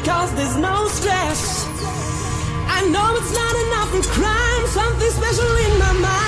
cause there's no stress. I know it's not enough for crime, something special in my mind.